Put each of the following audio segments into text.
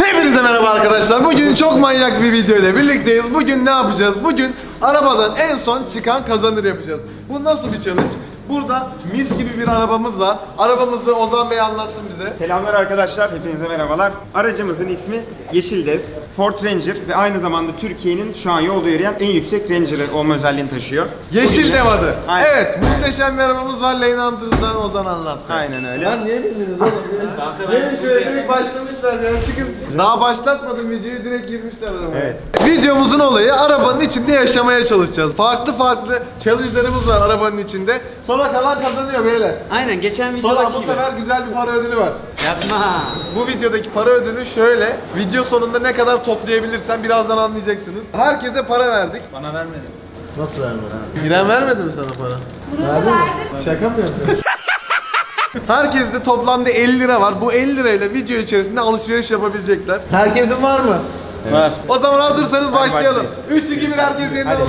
Hepinize merhaba arkadaşlar. Bugün çok manyak bir video ile birlikteyiz. Bugün ne yapacağız? Bugün arabadan en son çıkan kazanır yapacağız. Bu nasıl bir challenge? Burada mis gibi bir arabamız var. Arabamızı Ozan Bey anlatsın bize. Selamlar arkadaşlar, hepinize merhabalar. Aracımızın ismi Yeşildev, Ford Ranger ve aynı zamanda Türkiye'nin şu an yolda yürüyen en yüksek Ranger'ı olma özelliğini taşıyor. Yeşildev adı. Aynen. Evet, muhteşem bir arabamız var. Lane Hunters'dan Ozan anlattı. Aynen öyle. Lan niye bildiniz oğlum? Gelin şöyle direkt başlamışlar ya, çıkın. Daha başlatmadım videoyu, direkt girmişler arabaya. Evet. Videomuzun olayı arabanın içinde yaşamaya çalışacağız. Farklı challenge'larımız var arabanın içinde. Sonra kalan kazanıyor beyler. Aynen, geçen Sonra videodaki bu gibi. sefer güzel bir para ödülü var. Yapma. Bu videodaki para ödülü şöyle. Video sonunda ne kadar toplayabilirsen birazdan anlayacaksınız. Herkese para verdik. Bana vermedin. Nasıl vermedi? İrem vermedi mi sana para? Verdi mi? Şaka mı yapıyorsun? Herkeste toplamda 50 lira var. Bu 50 lirayla video içerisinde alışveriş yapabilecekler. Herkesin var mı? Var. O zaman hazırsanız başlayalım. 3, 2, 1 herkes yeniden Hadi. olsun.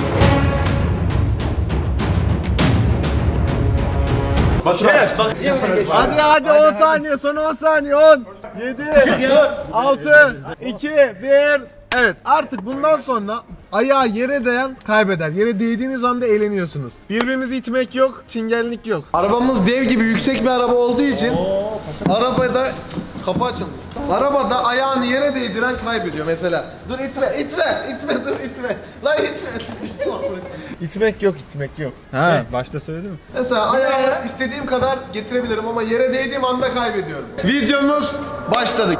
Hadi 10 saniye, son 10 saniye. 10 7 6 2 1. Evet, artık bundan sonra ayağı yere değen kaybeder. Yere değdiğiniz anda eğleniyorsunuz. Birbirimizi itmek yok, çingenlik yok. Arabamız dev gibi yüksek bir araba olduğu için arabada kapı açıldı. Arabada ayağını yere değdiren kaybediyor mesela. Dur itme, dur itme. Lan itme. İtmek yok. Ha, başta söyledim. Mesela ayağımı istediğim kadar getirebilirim ama yere değdiğim anda kaybediyorum. Videomuz başladı.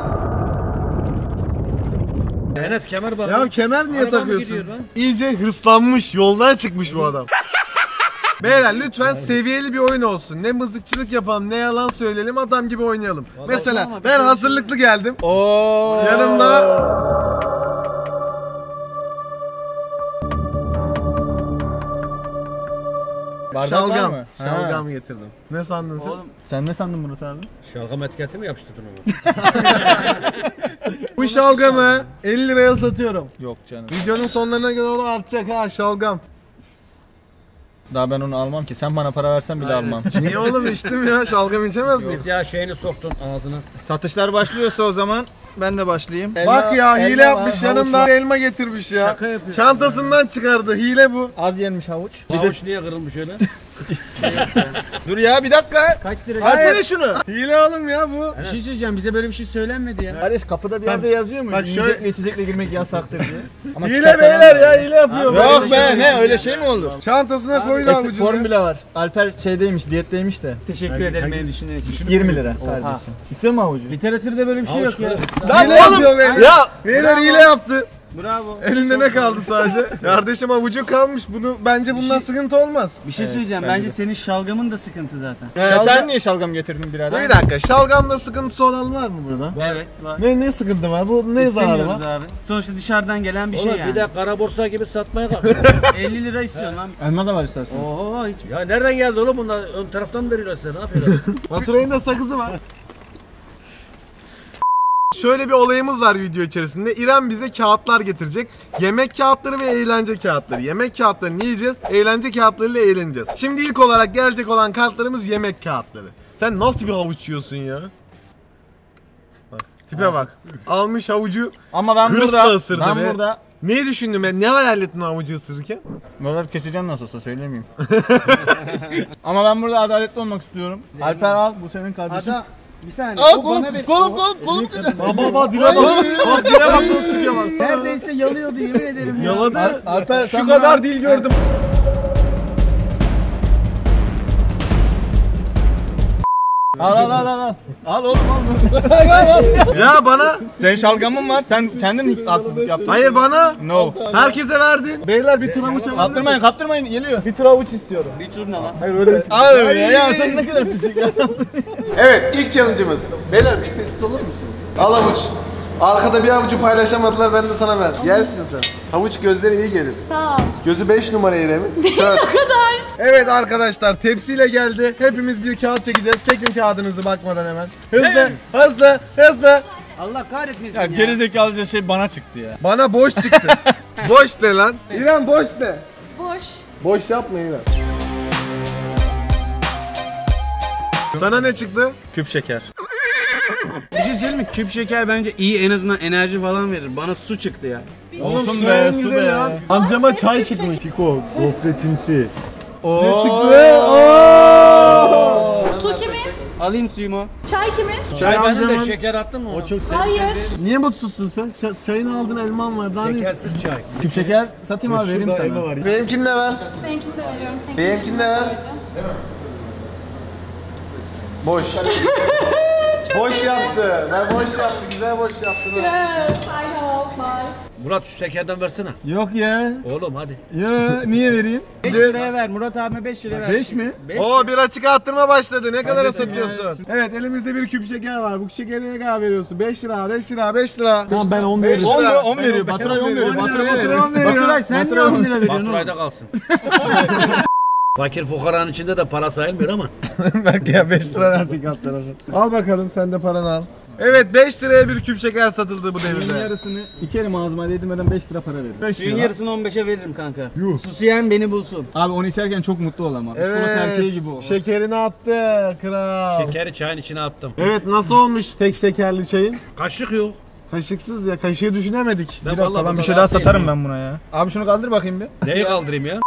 Enes kemer bak. Ya kemer niye Araba mı takıyorsun? gidiyor lan? İyice hırslanmış, yoldan çıkmış bu adam. Beyler lütfen seviyeli bir oyun olsun. Ne mızıkçılık yapalım, ne yalan söyleyelim, adam gibi oynayalım. Mesela ama bir ben şey hazırlıklı geldim. Yanımda şalgam getirdim. Ne sandın sen? Sen ne sandın Murat abi? Şalgam etiketi mi yapıştırdın onu? Bu şalgamı 50 liraya satıyorum. Yok canım. Videonun sonlarına kadar o da artacak ha şalgam. Daha ben onu almam ki. Sen bana para versen bile almam. Niye oğlum içtim ya, şalgam içemez miyim? Ya şeyini soktun ağzına. Satışlar başlıyorsa o zaman ben de başlayayım. Bak ya, hile elma yapmış, var, yanımda havuç var. elma getirmiş ya. Şaka yapıyor. Çantasından çıkardı, hile bu. Az yenmiş havuç. Havuç niye kırılmış öyle? Dur ya bir dakika. Kaç lira? Versene şunu. Hile oğlum ya bu. Bir şey söyleyeceğim, bize böyle bir şey söylenmedi ya. Kardeş kapıda bir yerde yazıyor mu? Bak şöyle- Yiyecekle içecekle girmek yasaktır diye. Ama Hile kitap beyler falan var. ya, hile yapıyor. Yok be, ne öyle şey mi olur? Çantasına koydu avucunu. Formüle var. Alper şeydeymiş, diyetteymiş de. Teşekkür ederim beni düşündüğün için. 20 lira kardeşim. İstiyor mu havucu? Literatürde böyle bir şey yok ya. Hile yapıyor beyler. Ya! Beyler hile yaptı. Bravo. Elinde ne kaldı sadece? Kardeşim avucu kalmış. Bence bundan sıkıntı olmaz. Bir şey söyleyeceğim, bence senin şalgamın da sıkıntı zaten. Sen niye şalgam getirdin birader? Bir dakika, şalgamda sıkıntısı olan var mı burada? Evet, var. Ne sıkıntı var? Bu ne zararı İstemiyoruz var? abi. Sonuçta dışarıdan gelen bir şey yani. Bir de kara borsa gibi satmaya kalk. 50 lira istiyorsun lan. Elma da var istersen. Oho hiç. Ya nereden geldi oğlum bunlar? Ön taraftan mı veriyorlar size? Ne yapıyorlar? Baturay'ın da sakızı var. Şöyle bir olayımız var video içerisinde. İrem bize kağıtlar getirecek. Yemek kağıtları ve eğlence kağıtları. Yemek kağıtlarını yiyeceğiz, eğlence kağıtlarıyla eğleneceğiz. Şimdi ilk olarak gelecek olan kartlarımız yemek kağıtları. Sen nasıl bir havuç yiyorsun ya? Bak, tipe bak. Almış havucu. Ama ben Hırsla ısırdı ben be. burada Ne düşündün ben? Ne hayal ettin havucu ısırırken? Buralar keseceğim nasıl olsa söylemeyeyim. Ama ben burada adaletli olmak istiyorum. Alper al, bu senin kardeşin. Bir saniye. Aa kolum. Baba dile bak. Bak dile bak nasıl çıkıyor bak. Neredeyse yalıyordu, yemin ederim ya. Yaladı. Alper Şu kadar dil gördüm. Al. Al oğlum al. Ya bana. Senin şalgamın var. Sen kendin haksızlık yaptın. Hayır bana. No. Herkese verdin. Beyler bir tır havuç alın. Kaptırmayın geliyor. Bir tır havuç istiyorum. Bir tur ne lan? Hayır öyle. Abi ya sen ne kadar pislik ya. Evet, ilk challenge'ımız. Beyler bir sessiz olur musun? Al havuç. Arkada bir havucu paylaşamadılar, ben de sana verdim. Yersin sen. Havuç gözlere iyi gelir. Sağ ol. Gözü 5 numara İrem'in. O kadar. Evet arkadaşlar, tepsiyle geldi. Hepimiz bir kağıt çekeceğiz. Çekin kağıdınızı bakmadan hemen. Hızlı. Allah kahretmesin Ya ya. gerizekalıca şey bana çıktı ya. Bana boş çıktı. Boş de lan. İrem boş de. Boş. Boş yapma İrem. Sana ne çıktı? Küp şeker. Bir şey söyleyeyim mi? Küp şeker bence iyi, en azından enerji falan verir. Bana su çıktı ya. Olsun be, su be ya. Amcama çay çıkmış. Piko, gofretimsi. Ne çıktı? Su kimin? Alayım suyumu. Çay kimin? Çay benim de amcamın- şeker attın mı ona? Hayır. Niye mutsuzsun sen? Çayını aldın, elman var. Daha ne istiyorsun? Şekersiz çay. Küp şeker satayım abi, vereyim Şurada elma sana. var. Benimkini de ver. Seninkini de veriyorum. Benimkini de ver. Boş. Boş yaptı. Ben boş yaptı. Güzel boş yaptın. Yes, I help my. Murat şu şekerden versene. Yok ya. Oğlum hadi. Ya niye vereyim? 5 liraya ver. Murat abime 5 liraya ver. 5 mi? Oo, bir açık arttırma başladı. Ne kadara satıyorsun? Evet, elimizde bir küp şeker var. Bu şekeri ne kadar veriyorsun? 5 lira, 5 lira, 5 lira. Tamam ben 10 5 veririm. 10 lira. 10 veriyor. Baturay 10 veriyor. Baturay 10 veriyor. Baturay sen niye 10 lira veriyorsun? Baturay'da kalsın. Fakir fukaranın içinde de para sayılmıyor ama. Bak ya, 5 lira verecek alt tarafı. Al bakalım, sen de paranı al. Evet, 5 liraya bir küp şeker satıldı bu Suyun devirde. yarısını içerim ağzıma değdirmeden 5 lira para veririm. 5 Suyun lira. yarısını 15'e veririm kanka. Susayan beni bulsun. Abi onu içerken çok mutlu ol ama. Çikolata erkeği gibi ol. Şekerini attı kral. Şekeri çayın içine attım. Evet, nasıl olmuş tek şekerli çayın? Kaşık yok. Kaşıksız ya, kaşığı düşünemedik. Ben Bir dakika vallahi lan, bir burada şey daha rahat satarım değilim. ben buna ya. Abi şunu kaldır bakayım bir. Neyi kaldırayım ya?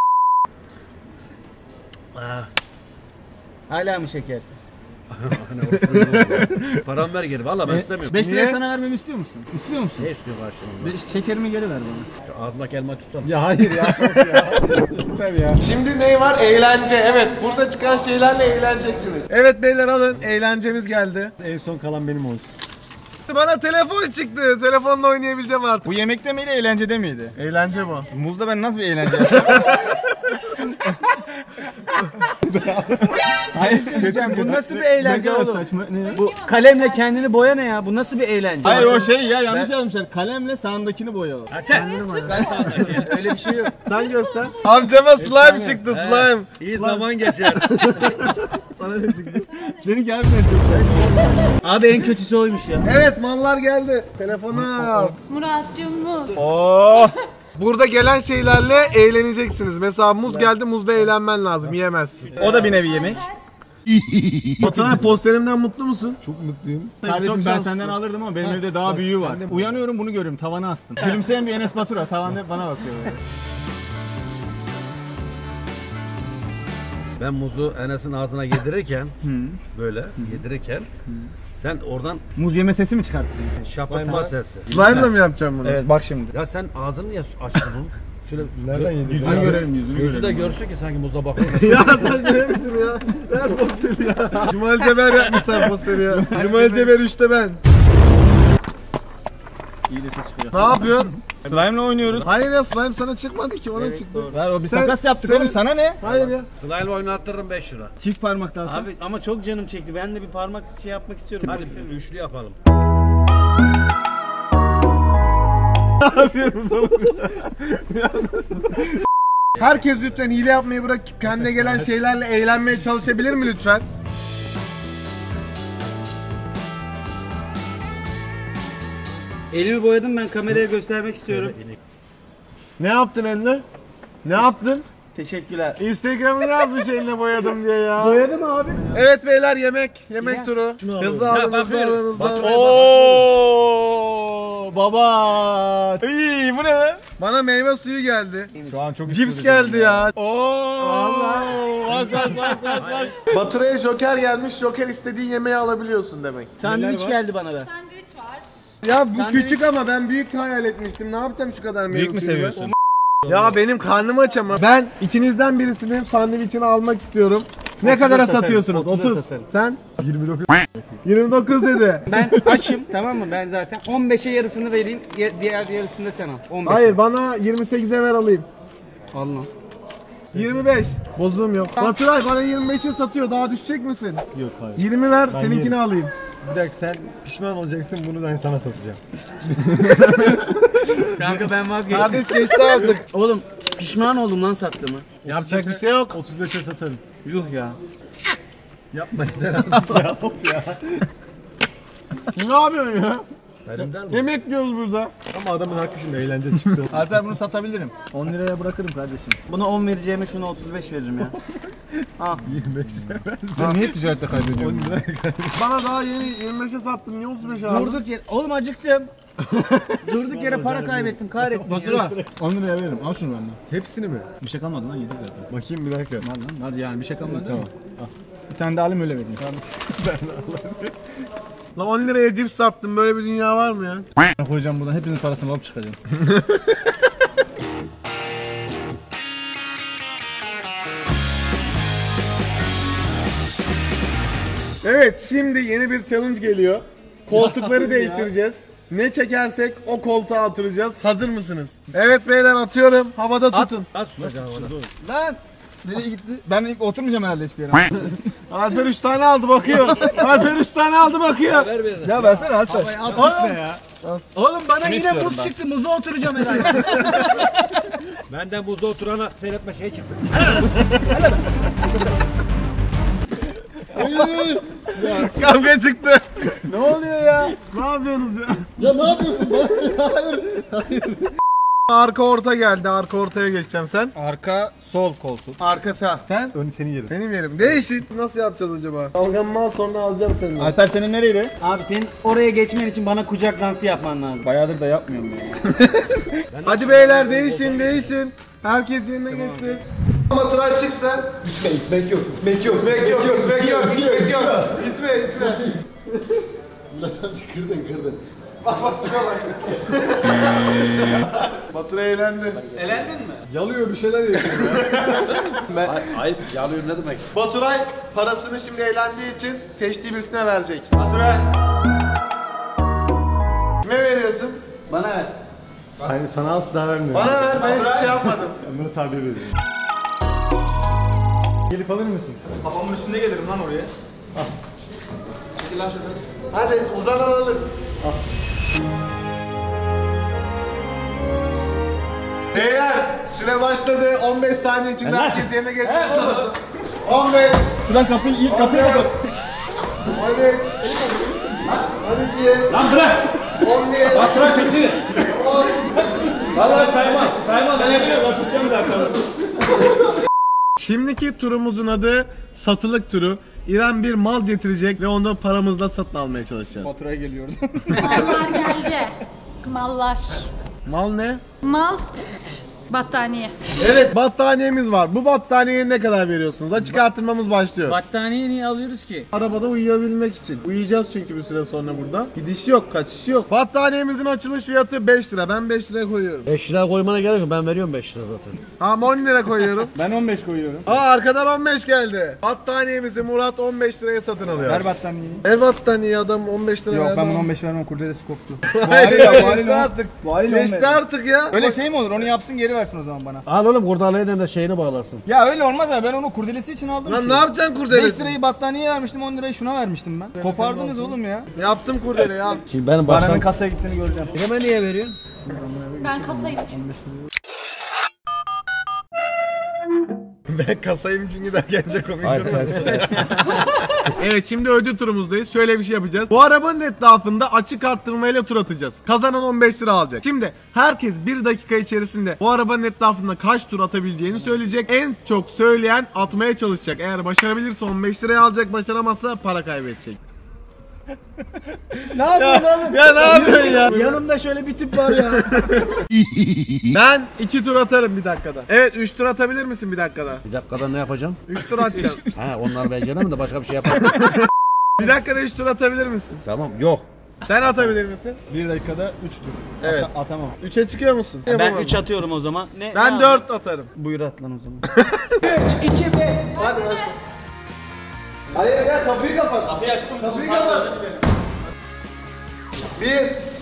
Ah, Hala mı şekersiz? hani orası böyle oldu. Param ver geri. Valla ben istemiyorum. 5 Niye? liraya sana vermemi istiyor musun? İstiyor musun? Ne istiyor karşılığında? Şekerimi geri ver bana. Şu ağzımdaki elma tutsam. Ya hayır ya. Süper ya. Şimdi ne var? Eğlence. Evet, burada çıkan şeylerle eğleneceksiniz. Evet beyler, alın. Eğlencemiz geldi. En son kalan benim olsun. Bana telefon çıktı. Telefonla oynayabileceğim artık. Bu yemekte miydi, eğlencede miydi? Eğlence bu. Muzda ben nasıl bir eğlence yapacağım? Hayır söyleyeceğim. Bu nasıl bir eğlence Ne kadar oğlum? saçma. Ne? Bu kalemle kendini boya ne ya? Bu nasıl bir eğlence? Hayır o şey ya, yanlış yazmışlar. Kalemle sağındakini boya. Ha sen. Ben sağdaki ya. Öyle bir şey yok. Sen göster. Amcama slime çıktı, slime. İyi zaman geçer. Sana ne çıktı? Senin gelmeyen çok saçma. Abi en kötüsü oymuş ya. Evet, mallar geldi. Telefonu al. Muratcığım muz. Oh. Burada gelen şeylerle eğleneceksiniz. Mesela muz geldi, muzda eğlenmen lazım. Yiyemezsin. O da bir nevi yemek. Baturay, posterimden mutlu musun? Çok mutluyum. Kardeşim Çok ben şanslısın. senden alırdım ama benim evde daha büyüğü var. Uyanıyorum bunu görüyorum, tavana astım. Gülümseyen bir Enes Batur var, tavanda hep bana bakıyor böyle. Ben muzu Enes'in ağzına yedirirken böyle yedirirken sen oradan Muz yeme sesi mi çıkartacaksın? şapırtma sesi. Slime'la mı yapacağım bunu? Evet bak şimdi. Ya sen ağzını niye açtın bunu? Şöyle Nereden yedin? Yüzünü görelim, yüzünü gözü de görelim. görsün ki sanki muza bakıyor. Ya sen görürsün ya. Ver posteri ya. Cumali Ceber yapmışlar posteri ya. Cumali Ceber 3'te ben. İyi de ses çıkıyor. Ne yapıyorsun? Slime'la oynuyoruz. Hayır ya, slime sana çıkmadı ki, ona çıktı. Ver o bir Sen- takas yaptık senin- oğlum, sana ne? Hayır ya. Sıla'yla oynattırırım 5 lira. Çift parmak daha Abi ama çok canım çekti. Ben de bir parmak şey yapmak istiyorum. Hadi bir üçlü yapalım. Herkes lütfen hile yapmayı bırakıp kendine gelen şeylerle eğlenmeye çalışabilir mi lütfen? Elimi boyadım, ben kameraya göstermek istiyorum. Ne yaptın eline? Ne yaptın? Teşekkürler. Instagram'ını yazmış eline boyadım diye ya. Boyadım abi. Evet beyler, yemek turu. Hızlı alın, hızlı alın, hızlı alın. Ooo baba. İyi bu ne lan? Bana meyve suyu geldi. Şu an çok Cips geldi ya. Ooo. Bak. Baturay'a Joker gelmiş. Joker istediğin yemeği alabiliyorsun demek. Sandviç geldi bana da. Sandviç var. Ya bu küçük ama ben büyük hayal etmiştim. Ne yapacağım şu kadar meyve Büyük mü suyunu? seviyorsun? Ya benim karnım aç ama. Ben ikinizden birisinin sandviçini almak istiyorum. Ne kadara satarım, satıyorsunuz? 30'a 30. satarım. Sen? 29 dedi. Ben açım, tamam mı? Ben zaten 15'e yarısını vereyim. Diğer yarısını da sen al. 15. Hayır, bana 28'e ver alayım. Allah. 25. Bozuğum yok. Baturay bana 25'e satıyor. Daha düşecek misin? Yok hayır. 20 ver, seninkini alayım. Bir dakika, sen pişman olacaksın, bunu ben sana satacağım. Kanka ben vazgeçtim. Kardeş geçti artık. Oğlum pişman oldum lan sattığımı. Yapacak bir şey yok. 35'e satarım. Yuh ya. Yapma yeter artık ya. Hop ya. Ne yapıyorsun ya? Elimden mi? Yemek yiyoruz burada. Ama adamın hakkı şimdi eğlence çıktı. Alper bunu satabilirim. 10 liraya bırakırım kardeşim. Buna 10 vereceğime şuna 35 veririm ya. 25 Sen niye ticarette kaybediyorsun? Bana daha yeni 25'e sattın. Niye 35'e aldın? Durduk yere. Oğlum acıktım. Durduk yere para kaybettim. Kahretsin ya. Fatura. 10 liraya veririm. Al şunu benden. Hepsini mi? Bir şey kalmadı lan, yedik zaten. Bakayım bir dakika. Al lan. Hadi yani bir şey kalmadı. Tamam. Al. Bir tane de alayım öyle vereyim. Lan 10 liraya cips sattım. Böyle bir dünya var mı ya? Koyacağım buradan, hepinizin parasını alıp çıkacağım. Evet, şimdi yeni bir challenge geliyor. Koltukları değiştireceğiz. Ne çekersek o koltuğa oturacağız. Hazır mısınız? Evet beyler, atıyorum. Havada tutun. At şunu Lan! Nereye gitti? Ben oturmayacağım herhalde hiçbir yere. Alper 3 tane aldı bakıyor. Alper 3 tane aldı bakıyor. Ver verin. Ya versene Alper. Oğlum bana yine istiyorum buz ben. çıktı. Muza oturacağım herhalde. Benden buzda oturana seyretme şey çıktı. Kavga çıktı. Ne oluyor ya? Ne yapıyorsunuz ya? Ya ne yapıyorsun? Hayır. Arka orta geldi. Arka ortaya geçeceğim sen. Arka sol koltuk. Arka sağ. Sen? Ön seni yerim. Benim yerim. Değişik. Nasıl yapacağız acaba? Dalgamı al, sonra alacağım seni. Alper senin nereydi? Abi senin oraya geçmen için bana kucak dansı yapman lazım. Bayağıdır da yapmıyorum ya. Hadi beyler, değişin. Herkes yerine geçsin. Maturay çık sen. İtmek yok. İtmek yok. İtmek yok. İtme. Kırdın. Baturay eğlendi. Elendin mi? Yalıyor bir şeyler yapıyor ya. Ayıp yalıyor ne demek? Baturay parasını şimdi eğlendiği için seçtiği birisine verecek. Baturay. Kime veriyorsun? Bana ver. Sana asla vermiyorum. Bana ver, ben hiçbir şey yapmadım. Ben bunu tabir ediyorum. Gelip alır mısın? Kafamın üstünde gelirim lan oraya. Hadi uzanan alır. Beyler, süre başladı. 15 saniye içinde herkes yerine geçmesi lazım. 15. Şuradan kapıyı, ilk kapıyı kapat. 13. 12. Lan bırak! 11. Bak bırak kötü! Vallahi saymam ben yapıyorum. Tutacağım bir dakika. Şimdiki turumuzun adı satılık turu. İrem bir mal getirecek ve onu paramızla satın almaya çalışacağız. Faturaya geliyorum. Mallar geldi. Mallar. Mal ne? Mal. Battaniye. Evet, battaniyemiz var. Bu battaniyeye ne kadar veriyorsunuz? Açık artırmamız başlıyor. Battaniyeyi niye alıyoruz ki? Arabada uyuyabilmek için. Uyuyacağız çünkü bir süre sonra burada. Gidiş yok, kaçış yok. Battaniyemizin açılış fiyatı 5 lira. Ben 5 lira koyuyorum. 5 lira koymana gerek yok, ben veriyorum 5 lira zaten. Tamam, 10 lira koyuyorum. Ben 15 koyuyorum. Aa, arkadan 15 geldi. Battaniyemizi Murat 15 liraya satın alıyor. Ver battaniyeyi. Ver battaniye, adam 15 lira Yok verdi. ben bunu 15 vermem, kurdelesi koktu. Hayır, Bu haliyle geçti artık. Bu haliyle Geçti 15. artık ya. Öyle şey mi olur? Onu yapsın, geri versin o zaman bana. Al oğlum kurdalaya de şeyini bağlarsın. Ya öyle olmaz ya, ben onu kurdelesi için aldım Lan ki. ne yapacaksın 5 kurdelesi? lirayı battaniyeye vermiştim, 10 lirayı şuna vermiştim ben. Kopardınız oğlum ya. Yaptım kurdeleyi, al. Şimdi benim Paranın baştan... kasaya gittiğini göreceğim. Kime niye veriyorsun? Ben kasayım. Ben kasayım çünkü daha gelince komik Hayır, durmaz. ben Evet, şimdi ödül turumuzdayız. Şöyle bir şey yapacağız. Bu arabanın etrafında açık arttırmayla tur atacağız. Kazanan 15 lira alacak. Şimdi herkes 1 dakika içerisinde bu arabanın etrafında kaç tur atabileceğini söyleyecek. En çok söyleyen atmaya çalışacak. Eğer başarabilirse 15 liraya alacak, başaramazsa para kaybedecek. Ne yapıyorsun oğlum? Ya ne yapıyorsun ya? Yanımda şöyle bir tip var ya. Ben 2 tur atarım bir dakikada. Evet, 3 tur atabilir misin bir dakikada? Bir dakikada ne yapacağım? 3 tur atacağım. Ha onları beceremem de başka bir şey yaparım. Bir dakikada 3 tur atabilir misin? Tamam yok. Sen atabilir misin? 1 dakikada 3 tur. Evet. Atamam. 3'e çıkıyor musun? Ben Yapamam. 3 atıyorum o zaman. Ne? Ben 4 atarım. Buyur at lan o zaman. Hadi başla. Hayır gel, kapıyı kapat. Kapıyı aç. Kapıyı kapat. 1.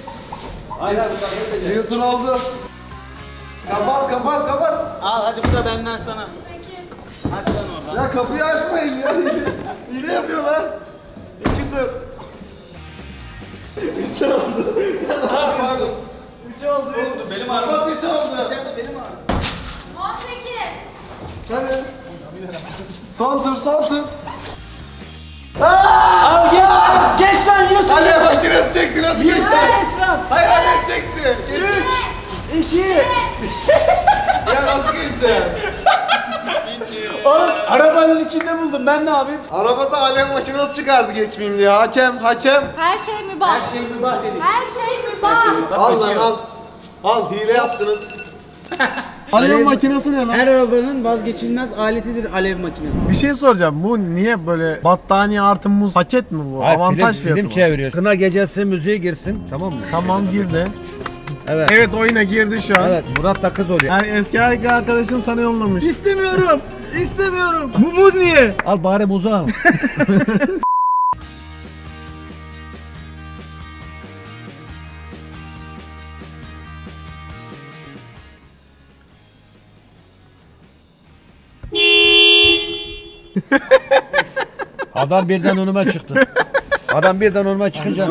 Newton oldu. Kapat. Al hadi bu da benden sana. 8. Hadi lan oradan. Ya kapıyı açmayın ya. Hile yapıyorlar. 2 tur. 3 oldu. Ha pardon. 3 oldu. Benim ağrım. Kapat, 3 oldu. İçeride benim ağrım. 18. Hadi. Son tur. Al geç. Geç lan yiyorsun. Hadi makinesi çekti nasıl geçti? Geç lan. Hayır hadi çekti. 3, 2. Ya nasıl geçti? Oğlum arabanın içinde buldum. Ben ne yapayım? Arabada alev makinesi çıkardı geçmeyeyim diye. Hakem. Her şey mübah. Her şey mübah dedik. Her şey mübah. Al lan al. Al hile yaptınız. Alev makinesi ne lan? Her arabanın vazgeçilmez aletidir alev makinesi. Bir şey soracağım. Bu niye böyle battaniye artı muz paket mi bu? Avantaj fiyatı mı? çeviriyor. Kına gecesi müziği girsin, tamam mı? Tamam girdi. Evet. Evet oyuna girdi şu an. Evet, Murat da kız oluyor. Yani eski erkek arkadaşın sana yollamış. İstemiyorum. İstemiyorum. Bu muz niye? Al bari muzu al. Adam birden önüme çıktı. Adam birden önüme çıkınca.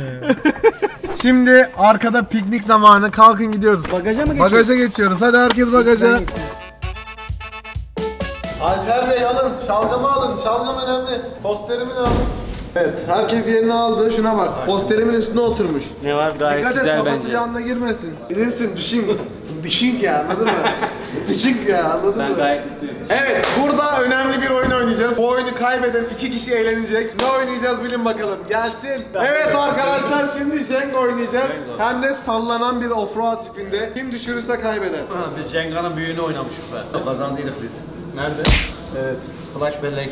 Şimdi arkada piknik zamanı. Kalkın gidiyoruz. Bagaja mı geçiyorsun? Bagaja geçiyoruz. Hadi herkes bagaja. Alper Bey alın. Şalgamı alın. Şalgam önemli. Posterimi de alın. Evet. Herkes yerini aldı. Şuna bak. Posterimin üstüne oturmuş. Ne var gayet Dikkat et güzel kafası bence. bir anda girmesin. Bilirsin dişin. Dişin ya anladın mı? Dişin ya anladın mı? Ben gayet mutluyum. Evet, burada önemli bir oyun oynayacağız. Bu oyunu kaybeden 2 kişi eğlenecek. Ne oynayacağız bilin bakalım. Gelsin. Evet arkadaşlar şimdi Jenga oynayacağız. Hem de sallanan bir offroad tipinde. Kim düşürürse kaybeder. Biz Cenga'nın büyüğünü oynamışız be. Kazandıydık biz. Nerede? Evet. Flash bellek.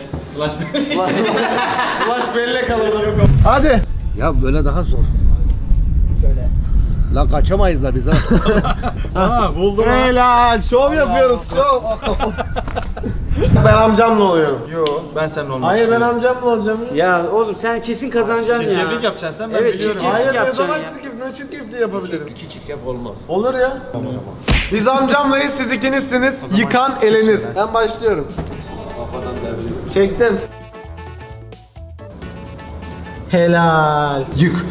Ulaş bellek alalım. Hadi. Ya böyle daha zor. Şöyle. Lan kaçamayız da biz ha. Buldum. Helal. Şov yapıyoruz. Şov. Ben amcamla oluyorum. Yo ben seninle olmam. Hayır ben amcamla olacağım. Ya oğlum sen kesin kazanacaksın ya. Çirkeflik yapacaksın sen ben Evet, biliyorum. çirkeflik Hayır ne yapacaksın zaman ya. çirkefliği yapabilirim. İki çirkef olmaz. Olur ya. Biz amcamlayız, siz ikinizsiniz. Yıkan elenir. Ben başlıyorum. Çektim. Helal. Yık.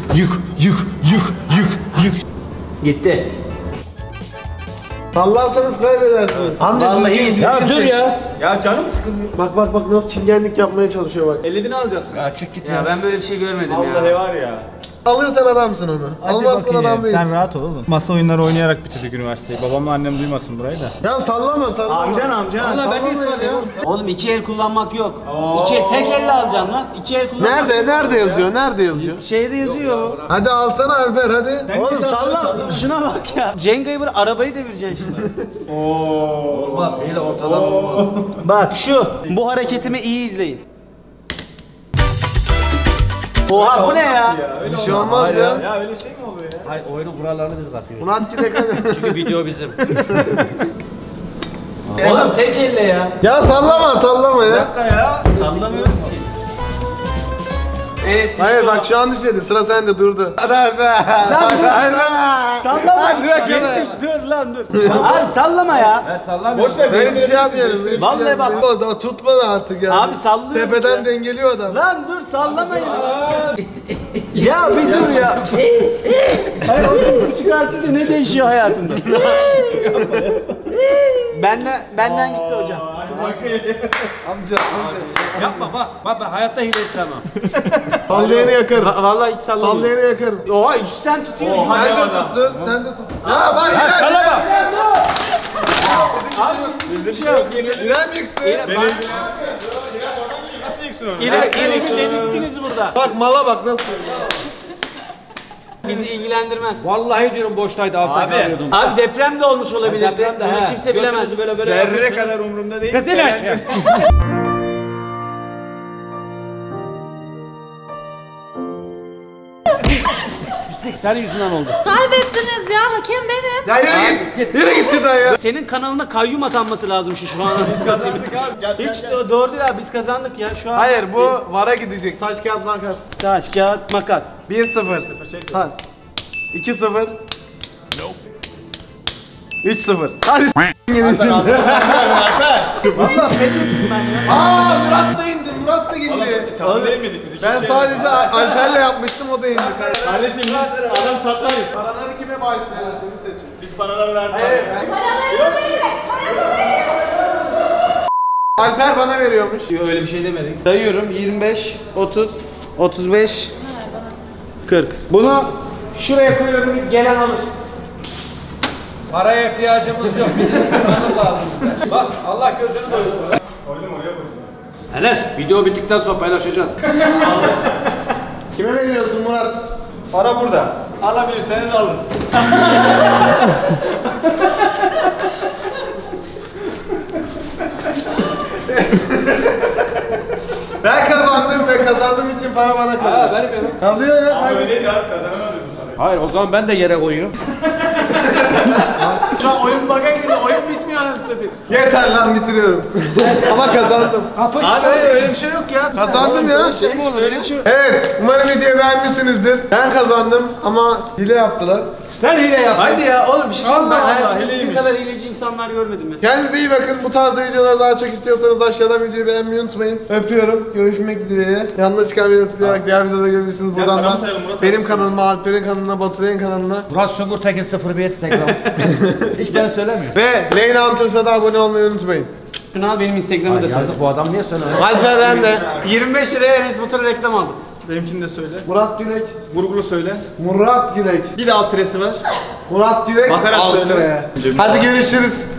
Gitti. Sallarsanız kaybedersiniz. Amca Vallahi düzgün, gitti. düzgün Ya dur çek. ya. Ya canım sıkılmıyor. Bak nasıl çingenlik yapmaya çalışıyor bak. Elini alacaksın. Ya çık git Ya ben böyle bir şey görmedim ya. Vallahi var ya. Alırsan adamsın onu. Almazsan adam değilsin. Sen rahat ol oğlum. Masa oyunları oynayarak bitirdik üniversiteyi. Babamla annem duymasın burayı da. Ya sallama. Amcan. Vallahi ben de söylüyorum. Oğlum iki el kullanmak yok. Tek elle alacaksın lan. İki el kullanmak. Nerede yazıyor? Nerede yazıyor? Şeyde yazıyor. Hadi alsana Alper hadi. Oğlum salla. Şuna bak ya. Cenga'yı böyle arabayı devireceksin şimdi. Olmaz. Hele ortadan olmaz. Bak şu. Bu hareketimi iyi izleyin. Oha bu ne ya? Bir şey olmaz ya. Ya öyle şey mi oluyor ya? Hayır oyunun kurallarını biz katıyoruz. Murat gidek hadi. Çünkü video bizim. Oğlum tek elle ya. Ya sallama ya. Sallamıyoruz ki. Enes düştü Hayır o. bak şu an düşmedi. Sıra sende durdu. Hadi Alper. Sallama. Hadi bak Gerisi- dur lan dur. Abi sallama ya. Ben sallamıyorum. Ben hiçbir şey yapmıyorum. hiçbir şey Vallahi bak. yapmıyorum. O da tutmadı artık ya. Abi sallıyoruz Tepeden ya. dengeliyor adam. Lan dur sallamayın. Ya bir dur ya. Hayır o sesi çıkartınca ne değişiyor hayatında? Benden gitti hocam. Amca. Yapma bak. Bak ben hayatta hile istemem. Sallayanı yakarım. Vallahi hiç sallamıyorum. Sallayanı yakarım. Oha üstten tutuyor. Sen de tuttun. Sen de tuttun. Ya bak İrem yıktı. İrem'i delirttiniz burada. Bak mala bak nasıl. Bizi ilgilendirmez. Vallahi diyorum boştaydı alttan kalıyordum. Abi deprem de olmuş olabilirdi. Depremde, Bunu he. kimse bilemez. Böyle Zerre kadar umurumda değil. Katil aşağı. Pislik senin yüzünden oldu. Kaybettiniz ya. Hakem benim. Ya yürü git. Yürü git Tida ya. Senin kanalına kayyum atanması lazım şu an. Hiç doğru değil abi biz kazandık ya şu an. Hayır bu VAR'a gidecek. Taş kağıt makas. Taş, kağıt, makas. 1-0. Ha. 2-0. 3-0. Hadi s***in Valla pes ettim ben ya. Murat da indi. Murat da indi. Tamam değmedik biz. Ben sadece Alper'le yapmıştım o da indi. Kardeşim biz adam satmayız. Paraları kime bağışlayalım şimdi seçin. Biz paralar verdik. Alper bana veriyormuş. Öyle bir şey demedik. Dayıyorum 25, 30, 35, 40. Bunu şuraya koyuyorum, gelen alır. Paraya ihtiyacımız yok. Bizim sandık lazım bize. Bak Allah gözünü doyursun. Enes video bittikten sonra paylaşacağız. Kime veriyorsun Murat? Para burada. Alabilirseniz alın. Ben kazandım ve kazandığım için para bana kalıyor. Ha benim. Kalıyor ya. Ama öyleydi abi kazanamıyordun parayı. Hayır o zaman ben de yere koyuyorum. Şu an oyun bug'a giriyor, oyun bitmiyor anasını satayım. Yeter lan bitiriyorum. Ama kazandım. Abi hayır, öyle bir şey yok ya. Kazandım ya. Şey mi olur öyle bir şey yok. Evet, umarım videoyu beğenmişsinizdir. Ben kazandım ama hile yaptılar. Sen hile yap. Hadi ya oğlum bir şey Allah söyleyeyim. Ben Allah, hayatımda sizin hileymiş. kadar hileci insanlar görmedim ben. Kendinize iyi bakın. Bu tarzda videoları daha çok istiyorsanız aşağıdan videoyu beğenmeyi unutmayın. Öpüyorum. Görüşmek dileğiyle. Yanına çıkan videoya tıklayarak diğer videoda görebilirsiniz. Buradan da paramı sayalım, Murat benim abi. kanalıma, Alper'in kanalına, Baturay'ın kanalına Murat Sungur Tekin 01 tekrar. Hiç ben söylemiyorum. ve Lane Hunters'a da abone olmayı unutmayın. Şunu al benim Instagram'ı da söyle. Yazık bu adam niye söylemiyor? Alper Rende, 25 liraya Enes Batur'a reklam aldım. Benimkini de söyle. Murat Gülek, Vurgulu söyle. Murat Gülek, Bir de alt tiresi var. Murat Gülek, Bakarak söyle. Hadi görüşürüz.